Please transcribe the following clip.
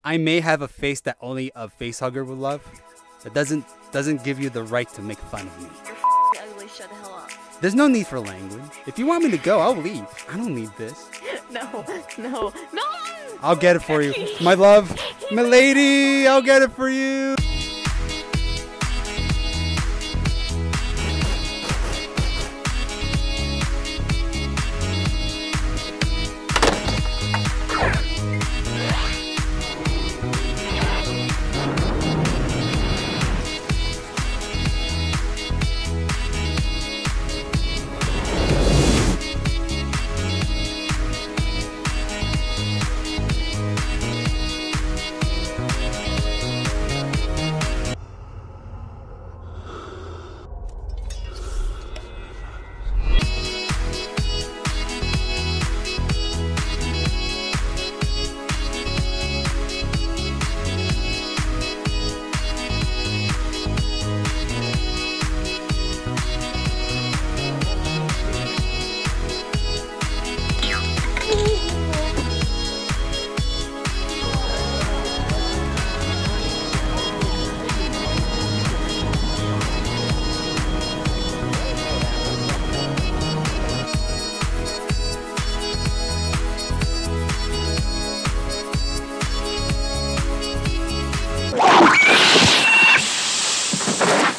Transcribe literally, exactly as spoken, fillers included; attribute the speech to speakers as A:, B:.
A: I may have a face that only a face hugger would love. That doesn't doesn't give you the right to make fun of me.
B: You're f***ing ugly. Shut the hell up.
A: There's no need for language. If you want me to go, I'll leave. I don't need this.
B: No, no, no!
A: I'll get it for you. My love, my lady, I'll get it for you.